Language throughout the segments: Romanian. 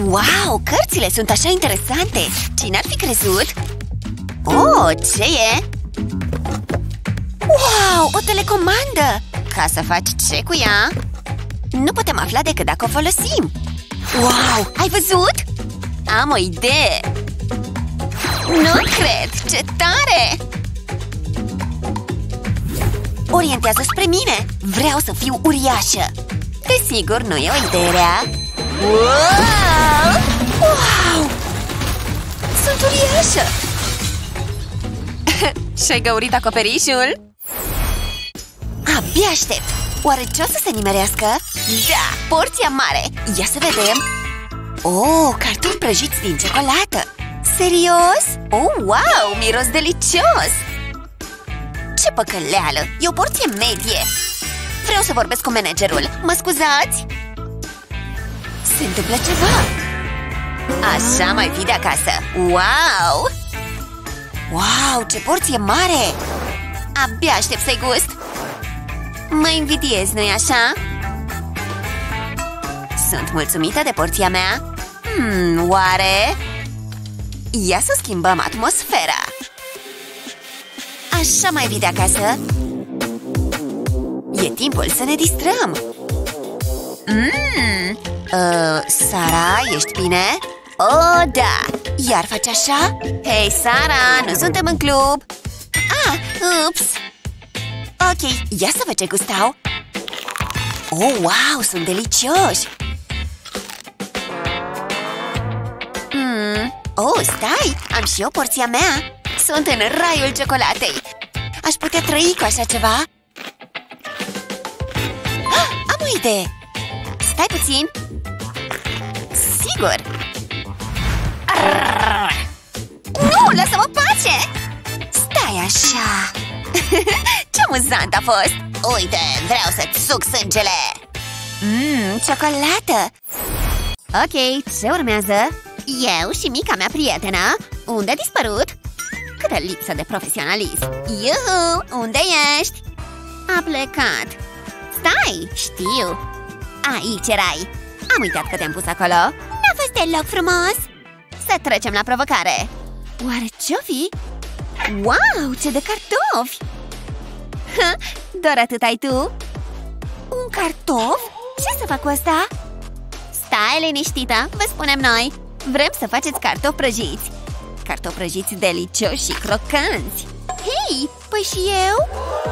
Wow, cărțile sunt așa interesante! Cine ar fi crezut? Oh, ce e? Wow, o telecomandă! Ca să faci ce cu ea? Nu putem afla decât dacă o folosim. Wow, ai văzut? Am o idee! Nu cred! Ce tare! Orientează spre mine! Vreau să fiu uriașă! Desigur, nu e o idee rea. Wow! Wow! Sunt uriașă! Și-ai găurit acoperișul? Abia aștept! Oare ce o să se nimerească? Da! Porția mare! Ia să vedem! Oh, cartofi prăjiți din ciocolată! Serios? Oh, wow! Miros delicios! Ce păcăleală! E o porție medie! Vreau să vorbesc cu managerul! Mă scuzați? Se întâmplă ceva! Așa mai fi de acasă! Wow! Wow, ce porție mare! Abia aștept să-i gust! Mă invidiez, nu-i așa? Sunt mulțumită de porția mea? Oare? Ia să schimbăm atmosfera! Așa mai vii de acasă? E timpul să ne distrăm! Sara, ești bine? Oh, da! Iar faci așa? Hei, Sara, nu suntem în club! Ah, ups! Ok, ia să văd ce gustau! Oh, wow, sunt delicioși! Oh, stai! Am și eu porția mea! Sunt în raiul ciocolatei! Aș putea trăi cu așa ceva? Am o idee! Stai puțin! Sigur! Nu, lasă-mă pace! Stai așa! Ce amuzant a fost! Uite, vreau să-ți suc sângele! Ciocolată! Ok, ce urmează? Eu și mica mea prietenă. Unde a dispărut? Câtă lipsă de profesionalism! Iuhu! Unde ești? A plecat. Stai! Știu! Aici erai! Am uitat că te-am pus acolo. N-a fost deloc frumos! Să trecem la provocare! Oare ce-o fi? Wow! Ce de cartofi! Doar atât ai tu? Un cartof? Ce să fac cu asta? Stai liniștită, vă spunem noi! Vrem să faceți cartofi prăjiți! Cartofi prăjiți delicioși și crocanți! Hei, păi și eu?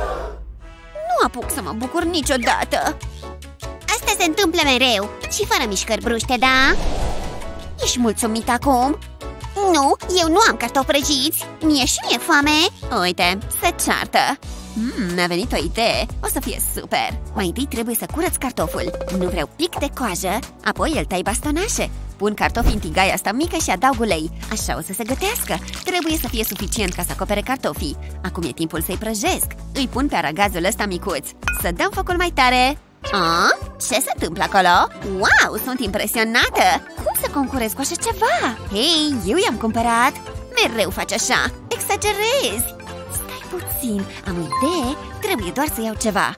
Nu apuc să mă bucur niciodată! Asta se întâmplă mereu și fără mișcări bruște, da? Ești mulțumit acum? Nu, eu nu am cartofi prăjiți! Mie și mie foame! Uite, se ceartă! Mi-a venit o idee! O să fie super! Mai întâi trebuie să curăț cartoful. Nu vreau pic de coajă. Apoi îl tai bastonașe. Pun cartofi în tigaia asta mică și adaug ulei. Așa o să se gătească. Trebuie să fie suficient ca să acopere cartofii. Acum e timpul să-i prăjesc. Îi pun pe aragazul ăsta micuț. Să dăm focul mai tare. Ce se întâmplă acolo? Wow, sunt impresionată! Cum să concurez cu așa ceva? Hei, eu i-am cumpărat! Mereu faci așa! Exagerezi! Stai puțin, am o idee, trebuie doar să iau ceva.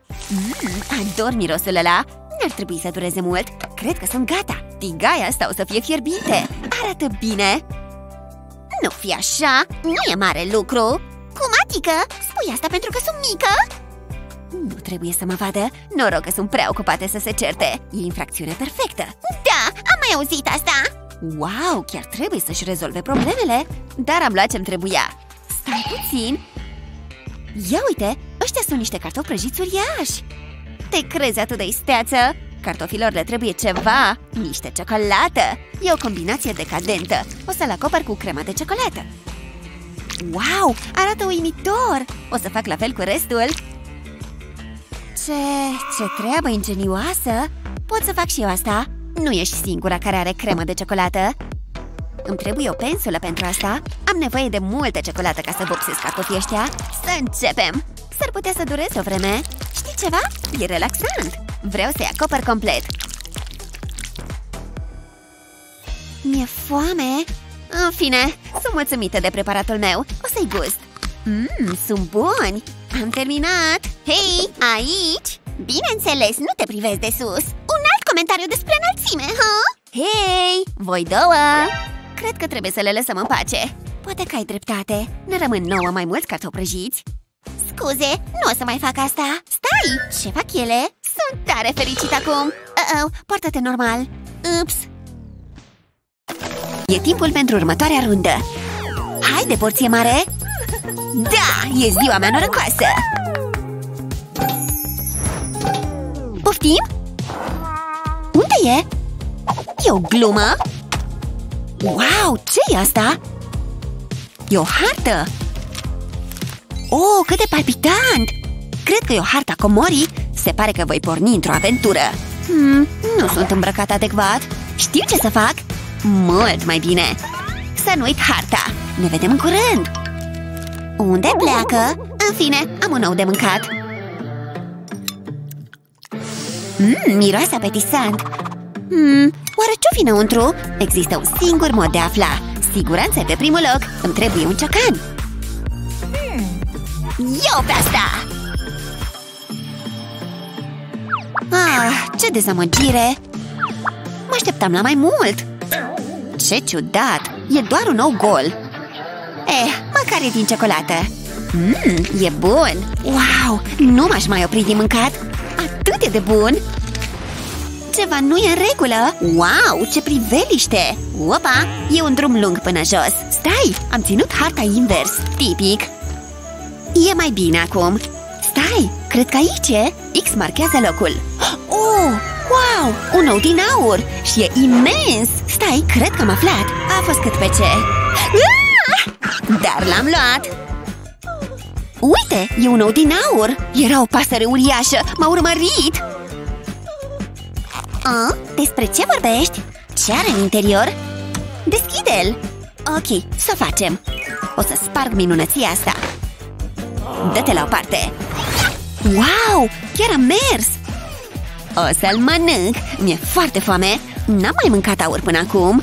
Ador mirosul ăla! N-ar trebui să dureze mult. Cred că sunt gata. Tigaia asta o să fie fierbinte. Arată bine. Nu fi așa, nu e mare lucru. Cum adică? Spui asta pentru că sunt mică? Nu trebuie să mă vadă. Noroc că sunt prea ocupate să se certe. E infracțiune perfectă. Da, am mai auzit asta. Wow, chiar trebuie să-și rezolve problemele. Dar am luat ce-mi trebuia. Stai puțin. Ia uite, ăștia sunt niște cartofi prăjiți uriași. Te crezi atât de isteață? Cartofilor le trebuie ceva. Niște ciocolată. E o combinație decadentă. O să-l acopăr cu crema de ciocolată. Wow, arată uimitor. O să fac la fel cu restul. Ce treabă ingenioasă! Pot să fac și eu asta? Nu ești singura care are cremă de ciocolată. Îmi trebuie o pensulă pentru asta. Am nevoie de multă ciocolată ca să vopsesc cartofii ăștia. Să începem! S-ar putea să dureze o vreme. Știi ceva? E relaxant. Vreau să-i acopăr complet. Mi-e foame. În fine, sunt mulțumită de preparatul meu. O să-i gust. Sunt buni. Am terminat. Hei, aici? Bineînțeles, nu te privezi de sus. Un alt comentariu despre înălțime, ha? Hei, voi două! Cred că trebuie să le lăsăm în pace. Poate că ai dreptate. Ne rămân nouă mai mulți cartofi prăjiți. Scuze, nu o să mai fac asta. Stai! Ce fac ele? Sunt tare fericit acum. Poartă-te normal. Ups! E timpul pentru următoarea rundă. Haide, porție mare! Da! E ziua mea norocoasă! Poftim? Unde e? E o glumă? Wow! Ce-i asta? E o hartă! Oh, cât de palpitant! Cred că e o hartă a comorii. Se pare că voi porni într-o aventură. Nu sunt îmbrăcat adecvat. Știu ce să fac. Mult mai bine. Să nu uit harta. Ne vedem în curând. Unde pleacă? În fine, am un ou de mâncat. Miroase apetisant. Oare ce-o fi înăuntru? Există un singur mod de a afla. Siguranța e pe primul loc. Îmi trebuie un ciocan. Iau pe asta! Ce dezamăgire! Mă așteptam la mai mult! Ce ciudat! E doar un ou gol! Măcar e din ciocolată! E bun! Wow! Nu m-aș mai opri din mâncat! Atât e de bun! Ceva nu e în regulă! Wow! Ce priveliște! Opa! E un drum lung până jos! Stai! Am ținut harta invers! Tipic! E mai bine acum! Stai! Cred că aici e! X marchează locul! Oh! Wow! Un ou din aur! Și e imens! Stai! Cred că am aflat! A fost cât pe ce! Dar l-am luat! Uite! E un ou din aur! Era o pasăre uriașă! M-a urmărit! Despre ce vorbești? Ce are în interior? Deschide-l! Ok, să facem! O să sparg minunăția asta! Dă-te la o parte! Wow! Chiar a mers! O să-l mănânc! Mi-e foarte foame! N-am mai mâncat aur până acum!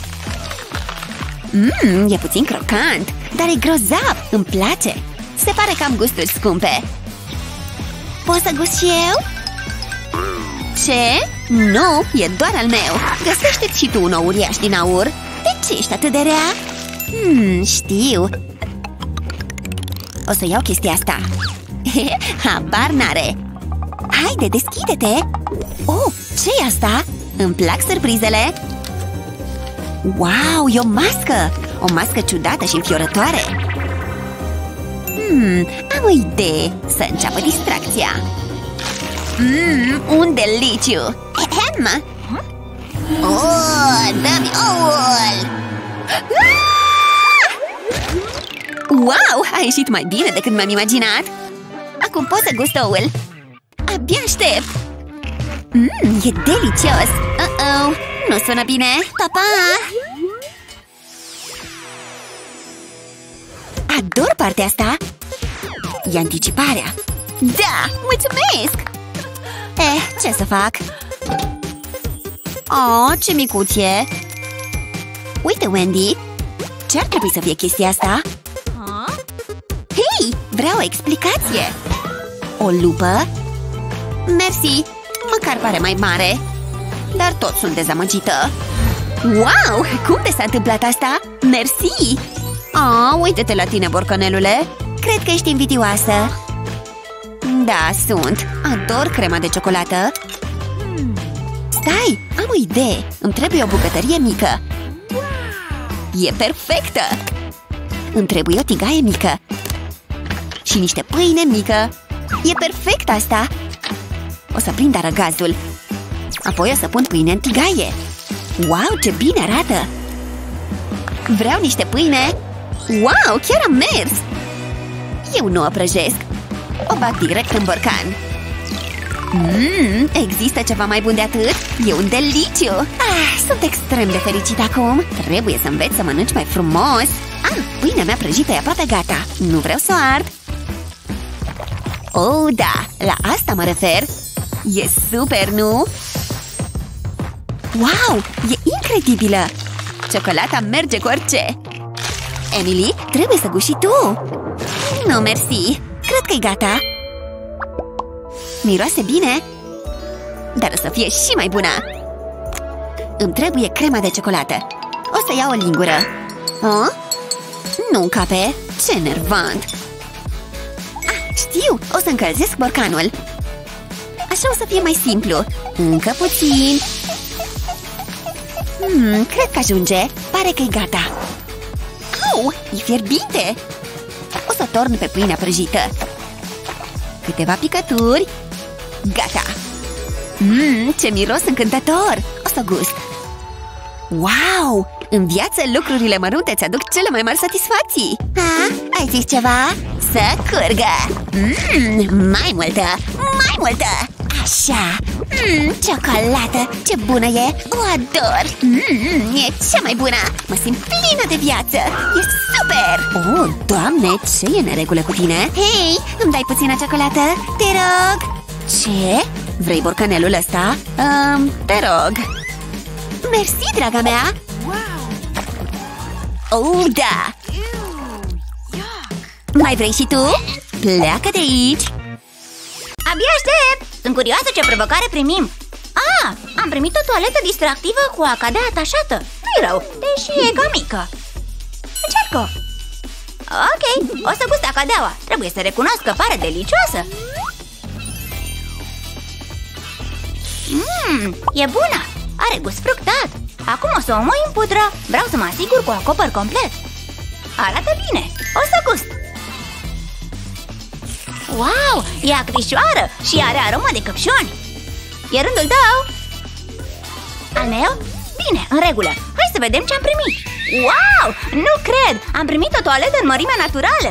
E puțin crocant! Dar e grozav! Îmi place! Se pare că am gusturi scumpe! Poți să gust și eu? Ce? Nu! E doar al meu! Găsește-ți și tu un ou uriaș din aur! De ce ești atât de rea? Știu! O să iau chestia asta! Habar n-are! Haide, deschide-te! Oh, ce-i asta? Îmi plac surprizele! Wow, e o mască! O mască ciudată și înfiorătoare! Am o idee! Să înceapă distracția! Un deliciu! Dă-mi oul! Wow, a ieșit mai bine decât m-am imaginat! Acum pot să gust oul! Abia aștept! E delicios! Nu sună bine! Pa, pa! Ador partea asta! E anticiparea! Da! Mulțumesc! Ce să fac? Oh, ce micuț e! Uite, Wendy! Ce-ar trebui să fie chestia asta? Hei! Vreau o explicație! O lupă? Mersi! Măcar pare mai mare! Dar tot sunt dezamăgită! Wow! Cum te s-a întâmplat asta? Mersi! Uite-te la tine, borcanelule! Cred că ești invidioasă! Da, sunt! Ador crema de ciocolată! Stai! Am o idee! Îmi trebuie o bucătărie mică! E perfectă! Îmi trebuie o tigaie mică! Și niște pâine mică! E perfect asta! O să prind arăgazul! Apoi o să pun pâine în tigaie! Wow, ce bine arată! Vreau niște pâine! Wow, chiar am mers! Eu nu o prăjesc! O bag direct în borcan! Există ceva mai bun de atât? E un deliciu! Sunt extrem de fericit acum! Trebuie să înveți să mănânci mai frumos! Pâinea mea prăjită e aproape gata! Nu vreau să o ard! Oh, da! La asta mă refer! E super, nu? Wow! E incredibilă! Ciocolata merge cu orice! Emily, trebuie să guși și tu! Nu, mersi! Cred că e gata! Miroase bine! Dar o să fie și mai bună! Îmi trebuie crema de ciocolată. O să iau o lingură. Nu încape. Ce enervant. Știu, o să încălzesc borcanul. Așa o să fie mai simplu. Încă puțin. Cred că ajunge. Pare că e gata. Au, e fierbinte. O să torn pe pâinea prăjită. Câteva picături. Gata. Ce miros încântător. O să gust. Wow! În viață lucrurile mărunte îți aduc cele mai mari satisfacții. Ai zis ceva? Să curgă. Mai multă. Mai multă. Așa. Ciocolată. Ce bună e. O ador. E cea mai bună. Mă simt plină de viață. E super. Oh, Doamne, ce e în neregulă cu tine? Hei, îmi dai puțină ciocolată? Te rog. Ce? Vrei borcanelul ăsta? Te rog. Mersi, draga mea. Oh, da. Mai vrei și tu? Pleacă de aici. Abia aștept! Sunt curioasă ce provocare primim. Am primit o toaletă distractivă cu acadea atașată. Nu-i rău, deși e cam mică. Încearcă. Ok, o să gust acadeaua. Trebuie să recunosc că pare delicioasă. E bună. Are gust fructat. Acum o să o moi în pudră. Vreau să mă asigur că o acopăr complet. Arată bine. O să gust. Wow, e acrișoară și are aromă de căpșuni. E rândul tău. Al meu? Bine, în regulă. Hai să vedem ce am primit. Wow, nu cred. Am primit o toaletă în mărimea naturală.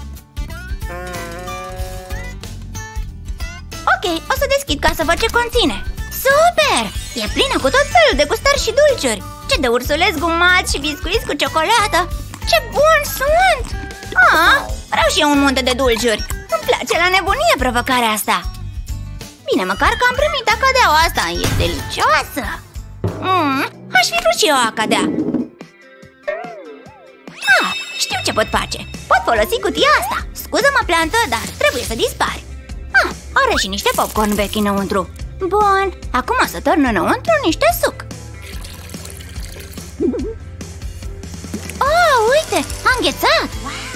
Ok, o să deschid ca să văd ce conține. Super! E plină cu tot felul de gustări și dulciuri. Ce de ursuleți gumați și biscuiți cu ciocolată. Ce bun sunt! Vreau și eu un munte de dulciuri. Îmi place la nebunie provocarea asta. Bine, măcar că am primit acadeaua asta. E delicioasă. Aș fi vrut și eu acadea. Știu ce pot face. Pot folosi cutia asta. Scuză-mă, plantă, dar trebuie să dispari. Are și niște popcorn vechi înăuntru. Bun, acum o să torn înăuntru niște suc. Uite, a înghețat.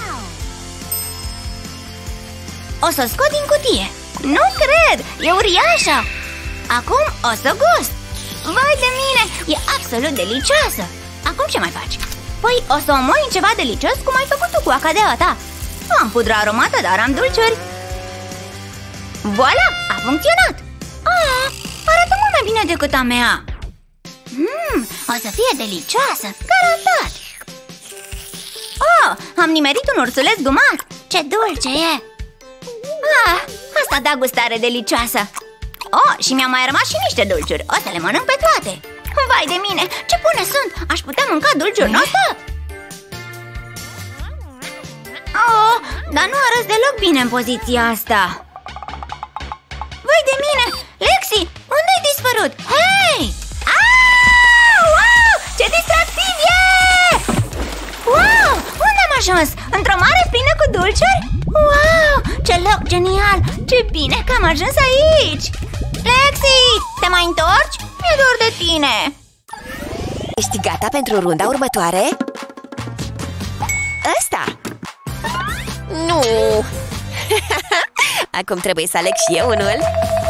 O să scot din cutie. Nu cred, e uriașă. Acum o să gust. Vai de mine, e absolut delicioasă. Acum ce mai faci? Păi o să o moi în ceva delicios cum ai făcut tu cu acadeaua ta. Am pudră aromată, dar am dulciuri. Voila, a funcționat. Arată mult mai bine decât a mea. O să fie delicioasă, garantat. Am nimerit un ursuleț gumat. Ce dulce e. Asta da gustare delicioasă. Și mi-au mai rămas și niște dulciuri. O să le mănânc pe toate. Vai de mine, ce bune sunt. Aș putea mânca dulciuri non-stop. Dar nu arăți deloc bine în poziția asta. Vai de mine, Lexi, unde ai dispărut? Hei! Wow, ce distractiv e! Wow, unde am ajuns? Într-o mare plină cu dulciuri? Wow, ce loc genial! Ce bine că am ajuns aici! Lexi, te mai întorci? Mi-e dor de tine! Ești gata pentru runda următoare? Ăsta! Nu! Acum trebuie să aleg și eu unul.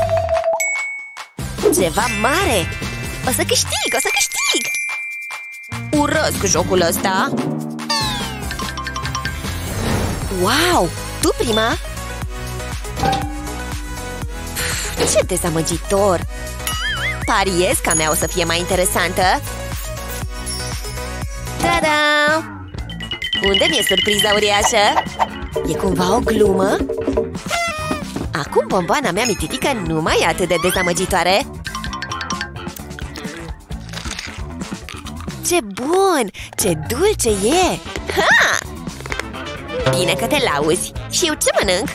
Ceva mare! O să câștig, o să câștig! Urăsc jocul ăsta! Wow! Tu prima? Ce dezamăgitor! Pariez că a mea o să fie mai interesantă. Ta-da! Unde mi-e surpriza uriașă? E cumva o glumă? Acum bomboana mea mititică nu mai e atât de dezamăgitoare. Ce bun! Ce dulce e! Ha! Bine că te lauzi! Și eu ce mănânc?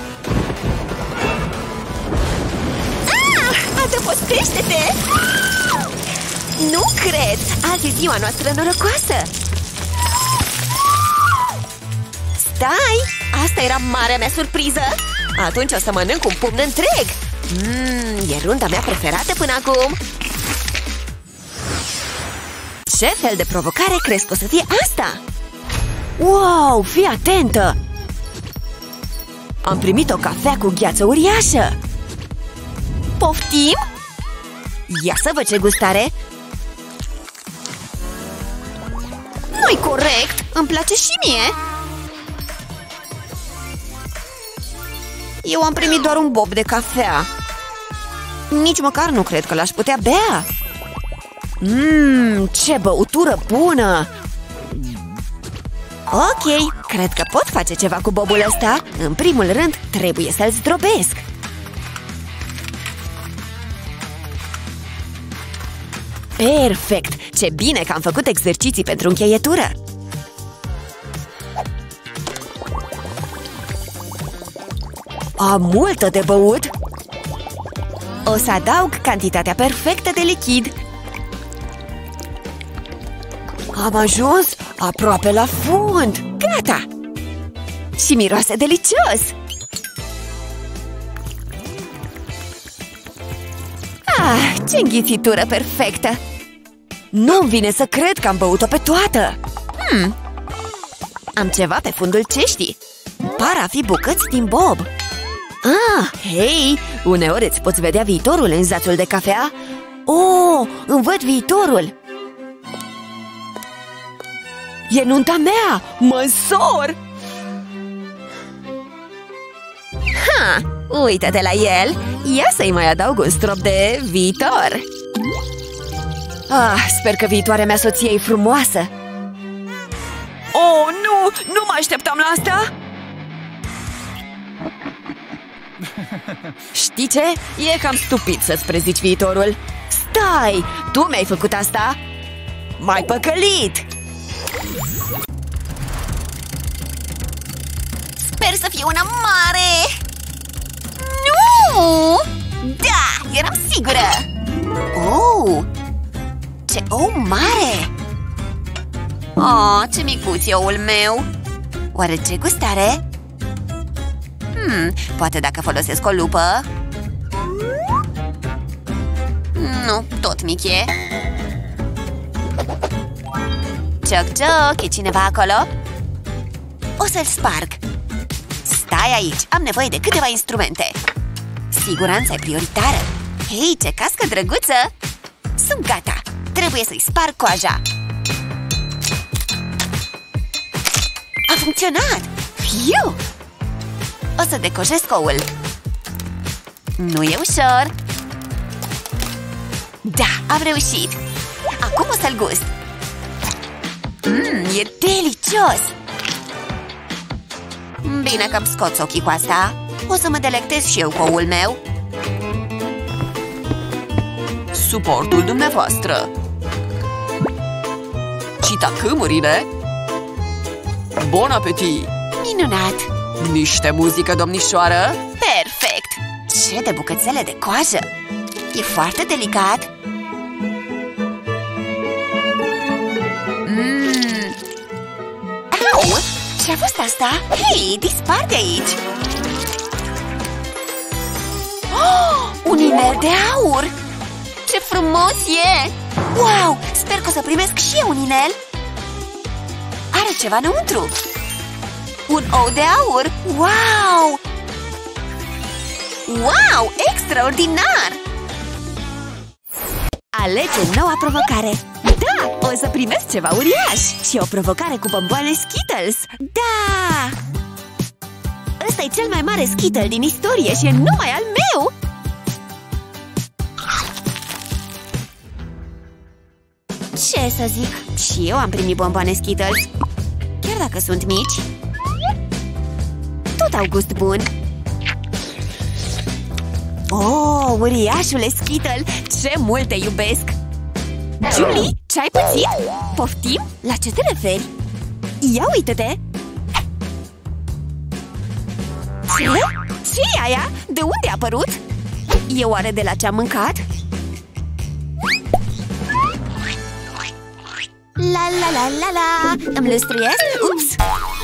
Adăpostește-te! Nu cred! Azi e ziua noastră norocoasă! Stai! Asta era marea mea surpriză! Atunci o să mănânc un pumn întreg! E runda mea preferată până acum! Ce fel de provocare crezi că o să fie asta? Wow, fii atentă! Am primit o cafea cu gheață uriașă! Poftim? Ia să văd ce gustare! Nu-i corect! Îmi place și mie! Eu am primit doar un bob de cafea. Nici măcar nu cred că l-aș putea bea. Ce băutură bună! Ok, cred că pot face ceva cu bobul ăsta. În primul rând, trebuie să-l zdrobesc. Perfect! Ce bine că am făcut exerciții pentru încheietură! Am multă de băut! O să adaug cantitatea perfectă de lichid. Am ajuns aproape la fund! Gata! Și miroase delicios! Ah, ce înghițitură perfectă! Nu-mi vine să cred că am băut-o pe toată! Am ceva pe fundul ceștii. Par a fi bucăți din bob. Ah, hei! Uneori îți poți vedea viitorul în zațul de cafea. Oh, îmi văd viitorul! E nunta mea! Mă însor! Ha! Uită-te la el! Ia să-i mai adaug un strop de viitor! Ah, sper că viitoarea mea soție e frumoasă! Oh, nu! Nu mă așteptam la asta! Știi ce? E cam stupid să-ți prezici viitorul! Stai! Tu mi-ai făcut asta? M-ai păcălit! Sper să fie una mare! Nu! Da! Eram sigură! Oh! Ce ou mare! Oh, ce micuț e oul meu! Oare ce gustare? Poate dacă folosesc o lupă? Nu, tot mic e. Cioc-cioc, e cineva acolo? O să-l sparg. Stai aici, am nevoie de câteva instrumente. Siguranța e prioritară. Hei, ce cască drăguță! Sunt gata, trebuie să-i sparg coaja. A funcționat! Fiu! O să decojesc oul. Nu e ușor. Da, am reușit. Acum o să-l gust. E delicios! Bine că-mi scoți ochii cu asta. O să mă delectez și eu cu oul meu. Suportul dumneavoastră. Și tacâmurile. Bon apetit! Minunat! Niște muzică, domnișoară? Perfect! Ce de bucățele de coajă! E foarte delicat! Au! Ce-a fost asta? Hei, dispar de aici! Oh, un inel de aur! Ce frumos e! Wow! Sper că o să primesc și eu un inel! Are ceva înăuntru! Un ou de aur! Wow! Wow! Extraordinar! Alege noua provocare! Da! O să primesc ceva uriaș! Și o provocare cu bomboane Skittles! Da! Ăsta e cel mai mare Skittle din istorie și e numai al meu! Ce să zic? Și eu am primit bomboane Skittles. Chiar dacă sunt mici, tot au gust bun. Oh, uriașule Skittle! Ce mult te iubesc! Julie, ce-ai pățit? Poftim? La ce te referi? Ia uită-te! Ce? Ce-i aia? De unde a apărut? E oare de la ce am mâncat? La la la la la! Îmi lustruiesc? Ups!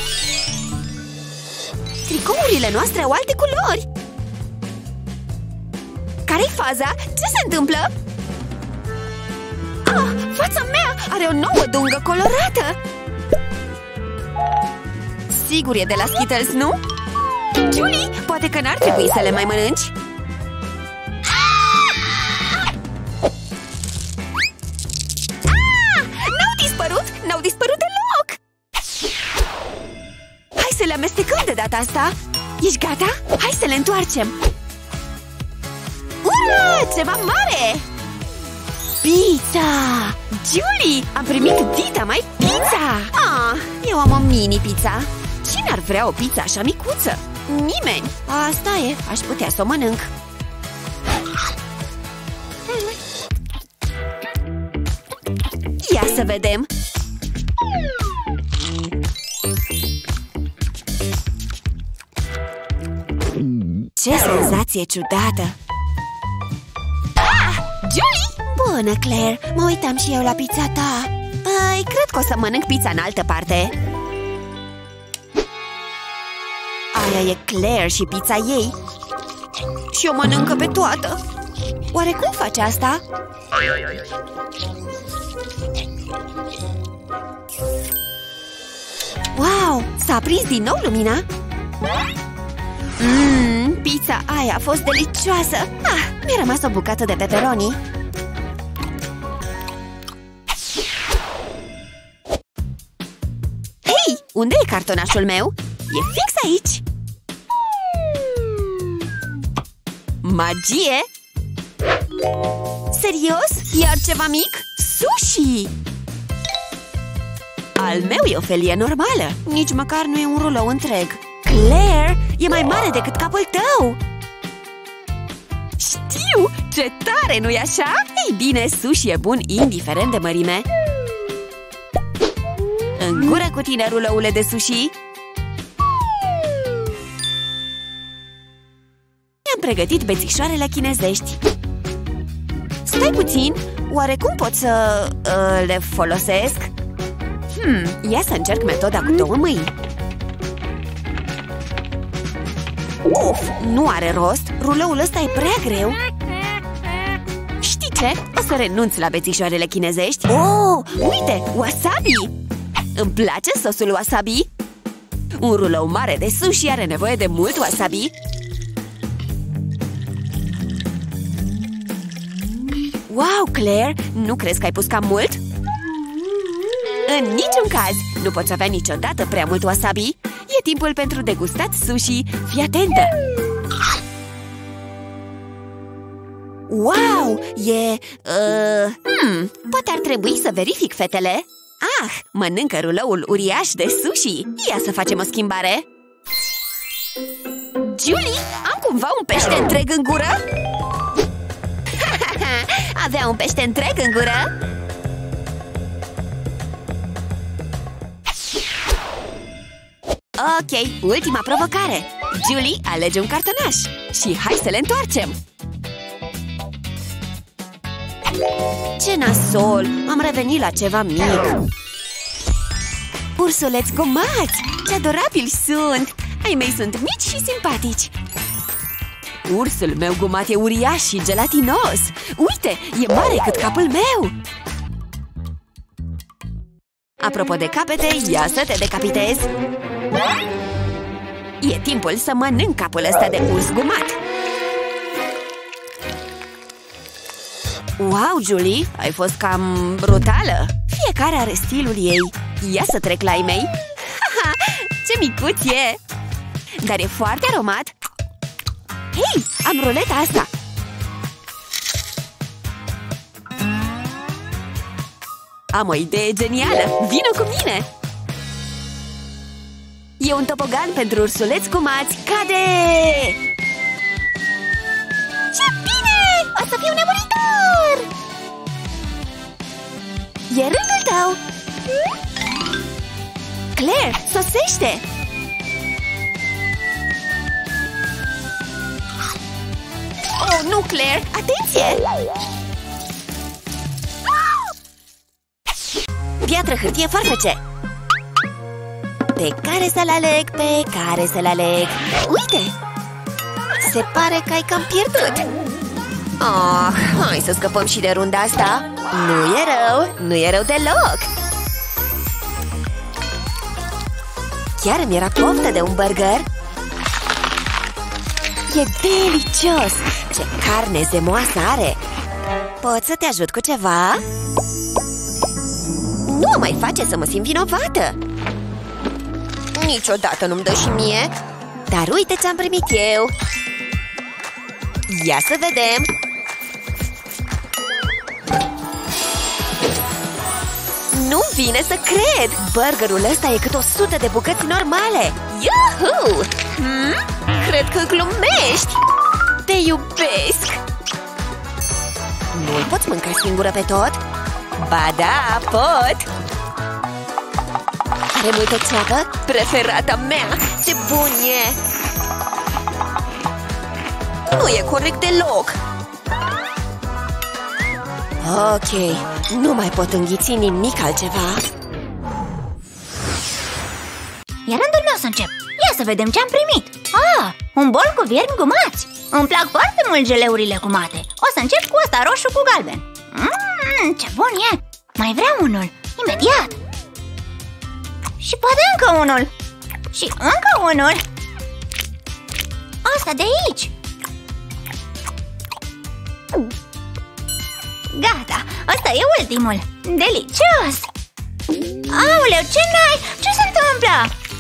Tricourile noastre au alte culori! Care-i faza? Ce se întâmplă? Ah, fața mea! are o nouă dungă colorată! Sigur e de la Skittles, nu? Julie, poate că n-ar trebui să le mai mănânci? N-au dispărut! N-au dispărut deloc! Hai să le amestecăm de data asta! Ești gata? Hai să le întoarcem! Ura! Ceva mare! Pizza! Julie! Am primit dita mai pizza! Eu am o mini-pizza! Cine ar vrea o pizza așa micuță? Nimeni! Asta e, aș putea să o mănânc. Ia să vedem! Ce senzație ciudată! Julie! Bună, Claire! Mă uitam și eu la pizza ta. Păi, cred că o să mănânc pizza în altă parte. Aia e Claire și pizza ei. Și o mănâncă pe toată. Oare cum face asta? Wow! S-a aprins din nou lumina? Pizza aia a fost delicioasă! Mi-a rămas o bucată de pepperoni. Hei! Unde e cartonașul meu? E fix aici! Magie! Serios? Iar ceva mic? Sushi! Al meu e o felie normală. Nici măcar nu e un rulou întreg. Claire, e mai mare decât capul tău! Știu! Ce tare, nu-i așa? Ei bine, sushi e bun indiferent de mărime. În gură cu tine, ruloule de sushi! Mi-am pregătit bețișoarele chinezești. Stai puțin, oare cum pot să le folosesc? Ia să încerc metoda cu 2 mâini. Uf, nu are rost, ruloul ăsta e prea greu. Știi ce? O să renunț la bețișoarele chinezești. Oh, uite, wasabi! Îmi place sosul wasabi? Un rulou mare de sushi are nevoie de mult wasabi. Wow, Claire, nu crezi că ai pus cam mult? În niciun caz! Nu poți avea niciodată prea mult wasabi. E timpul pentru degustat sushi. Fii atentă! Wow! Poate ar trebui să verific, fetele. Mănâncă ruloul uriaș de sushi. Ia să facem o schimbare. Julie, am cumva un pește întreg în gură? Avea un pește întreg în gură? Ok, ultima provocare. Julie, alege un cartonaș și hai să le întoarcem. Ce nasol! Am revenit la ceva mic. Ursuleți gomați! Ce adorabili sunt! Ai mei sunt mici și simpatici. Ursul meu gumat e uriaș și gelatinos. Uite, e mare cât capul meu. Apropo de capete, ia să te decapitezi. E timpul să mănânc capul ăsta de urs gumat. Wow, Julie, ai fost cam brutală. Fiecare are stilul ei. Ia să trec la ei mei. Ce micuț e! Dar e foarte aromat. Hei, am ruleta asta. Am o idee genială. Vino cu mine! E un topogan pentru ursuleți gumați. Cade! Ce bine! O să fiu nemuritor! E rândul tău! Claire, sosește! Oh, nu, Claire! Atenție! Piatră, hârtie, farfece! Pe care să-l aleg, pe care să-l aleg? Uite! Se pare că ai cam pierdut. Hai să scăpăm și de runda asta. Nu e rău deloc. Chiar îmi era poftă de un burger. E delicios! Ce carne zemoasă are! Pot să te ajut cu ceva? Nu mai face să mă simt vinovată! Niciodată nu-mi dă și mie! Dar uite ce-am primit eu! Ia să vedem! Nu vine să cred! Burgerul ăsta e cât 100 de bucăți normale! Yuhu! Cred că glumești! Te iubesc! Nu-l poți mânca singură pe tot? Ba da, pot! Are multă ceapă? Preferata mea! Ce bun e! Nu e corect deloc! Ok, nu mai pot înghiți nimic altceva. E rândul meu să încep. Ia să vedem ce am primit. Un bol cu viermi gumați. Îmi plac foarte mult geleurile gumate. O să încep cu ăsta roșu cu galben. Ce bun e! Mai vreau unul, imediat. Și poate încă unul. Și încă unul. Asta de aici. Gata, ăsta e ultimul. Delicios! Aoleu, ce n-ai? Ce se întâmplă?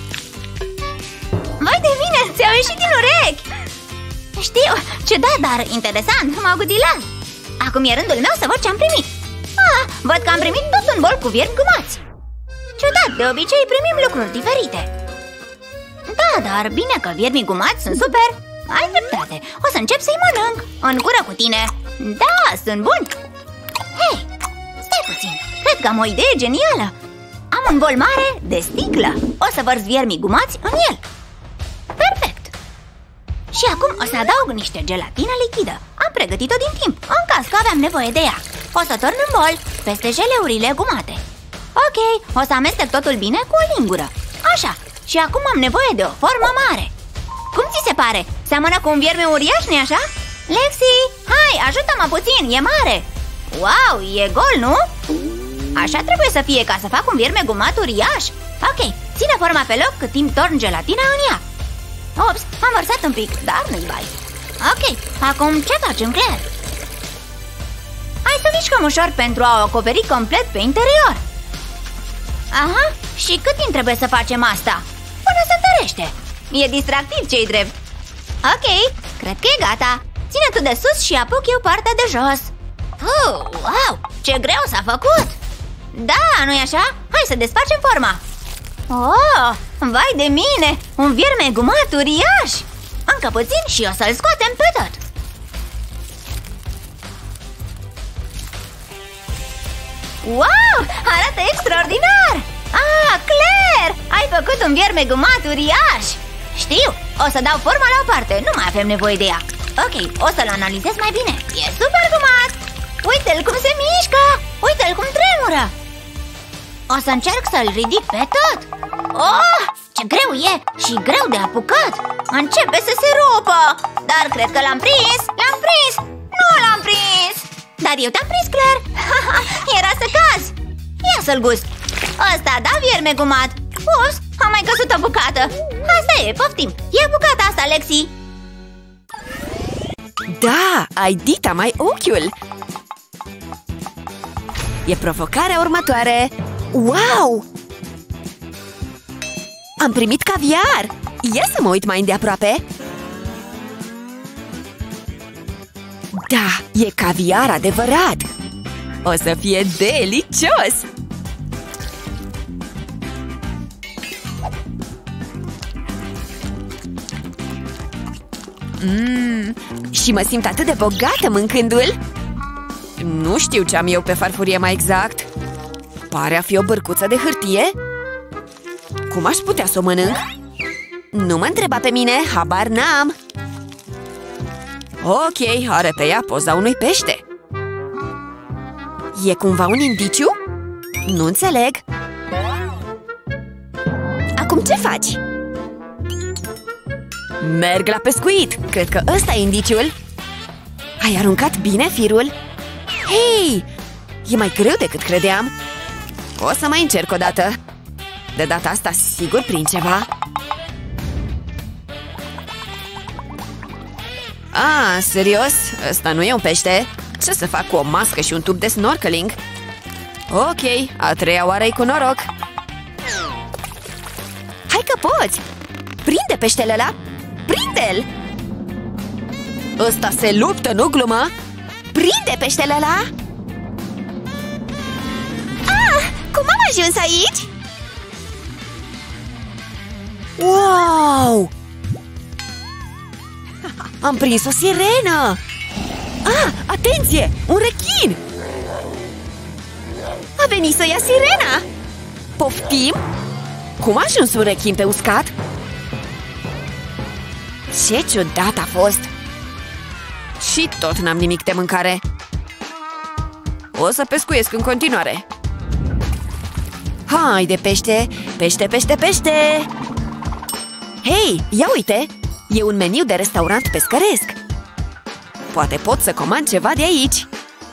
Vai de mine, ți-au ieșit din urechi! Știu, ciudat, dar interesant, m-au gutilat. Acum e rândul meu să văd ce am primit. Văd că am primit tot un bol cu viermi gumați. Ciudat, de obicei primim lucruri diferite. Da, dar bine că viermii gumați sunt super. Ai dreptate, o să încep să-i mănânc. În gură cu tine. Da, sunt buni. Hei, stai puțin, cred că am o idee genială. Am un bol mare de sticlă. O să vărs viermii gumați în el. Perfect. Și acum o să adaug niște gelatină lichidă. Am pregătit-o din timp, în caz că aveam nevoie de ea. O să torn în bol peste geleurile gumate. Ok, o să amestec totul bine cu o lingură. Așa, și acum am nevoie de o formă mare. Cum ți se pare? Seamănă cu un vierme uriaș, nu-i așa? Lexi, hai, ajută-mă puțin, e mare. Wow, e gol, nu? Așa trebuie să fie ca să fac un vierme gumat uriaș. Ok, ține forma pe loc cât timp torn gelatina în ea. Ops, am vărsat un pic, dar nu-i bai. Ok, acum ce facem, Claire? Hai să mișcăm ușor pentru a o acoperi complet pe interior. Aha, și cât timp trebuie să facem asta? Până se întărește. E distractiv, ce-i drept. Ok, cred că e gata. Ține tu de sus și apuc eu partea de jos. Wow, ce greu s-a făcut. Da, nu-i așa? Hai să desfacem forma. Oh, vai de mine, un vierme gumat uriaș. Încă puțin și o să-l scoatem pe tot. Wow, arată extraordinar. Claire, ai făcut un vierme gumat uriaș. Știu, o să dau forma la o parte, nu mai avem nevoie de ea. Ok, o să-l analizez mai bine. E super gumat. Uite-l cum se mișcă. Uite-l cum tremură. O să încerc să-l ridic pe tot. Oh, ce greu e și greu de apucat. Începe să se rupă. Dar cred că l-am prins. L-am prins. Nu l-am prins. Dar eu te-am prins, Claire. Era să cazi. Ia să-l gust. Ăsta da, vierme gumat. Ups, am mai căzut o bucată. Asta e, poftim. Ia bucata asta, Lexi. Da, ai dita mai ochiul. E provocarea următoare. Wow! Am primit caviar! Ia să mă uit mai îndeaproape. Da, e caviar adevărat! O să fie delicios! Și mă simt atât de bogată mâncându-l! Nu știu ce am eu pe farfurie mai exact. Pare a fi o bărcuță de hârtie. Cum aș putea să o mănânc? Nu mă întreba pe mine, habar n-am. Ok, are pe ea poza unui pește. E cumva un indiciu? Nu înțeleg. Acum ce faci? Merg la pescuit. Cred că ăsta e indiciul. Ai aruncat bine firul? Hei! E mai greu decât credeam. O să mai încerc o dată. De data asta sigur prind ceva. Ah, serios? Ăsta nu e un pește? Ce să fac cu o mască și un tub de snorkeling? Ok, a treia oară-i cu noroc. Hai că poți! Prinde peștele ăla! Prinde-l! Ăsta se luptă, nu glumă? Prinde peștele ăla! Ah! Cum am ajuns aici? Wow! Am prins o sirenă! Ah, atenție! Un rechin! A venit să ia sirena! Poftim? Cum a ajuns un rechin pe uscat? Ce ciudat a fost! Și tot n-am nimic de mâncare. O să pescuiesc în continuare. Haide, pește! Pește, pește, pește! Hei, ia uite! E un meniu de restaurant pescăresc. Poate pot să comand ceva de aici.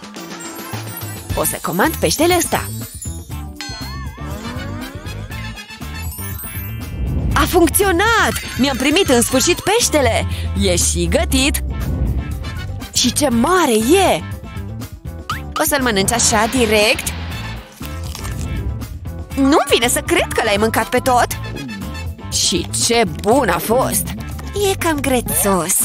O să comand peștele ăsta. A funcționat! Mi-am primit în sfârșit peștele! E și gătit! Și ce mare e! O să-l mănânci așa, direct? Nu-mi vine să cred că l-ai mâncat pe tot! Și ce bun a fost! E cam grețos!